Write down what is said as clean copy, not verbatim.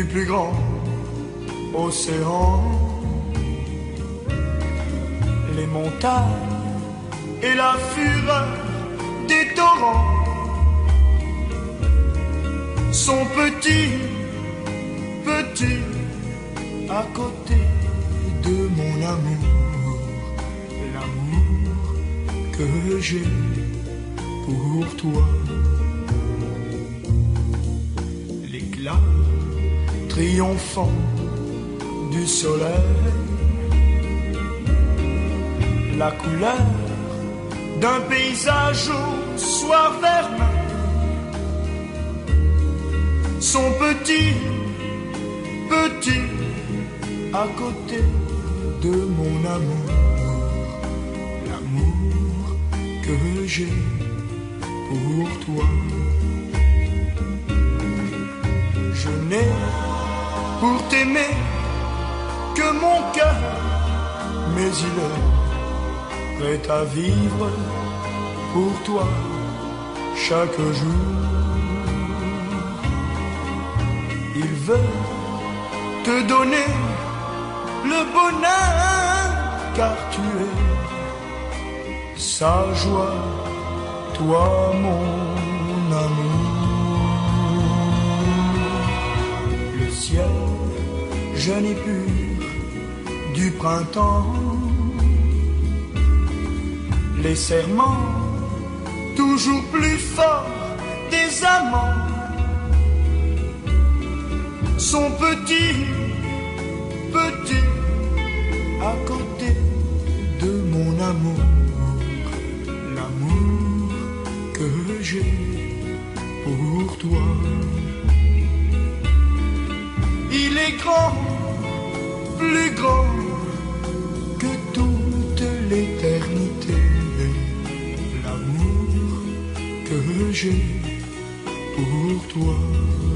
plus grand océan, les montagnes et la fureur des torrents sont petits, petits à côté de mon amour, l'amour que j'ai pour toi. L'éclat triomphant du soleil, la couleur d'un paysage au soir vermeil sont petits, petits à côté de mon amour, l'amour que j'ai pour toi. Je n'ai pour t'aimer que mon cœur, mais il est prêt à vivre pour toi chaque jour. Il veut te donner le bonheur, car tu es sa joie, toi mon amour. Le ciel jeune et pur du printemps, les serments toujours plus forts des amants sont petits, petits à côté de mon amour, l'amour que j'ai pour toi. Il est grand, plus grand que toute l'éternité, l'amour que j'ai pour toi.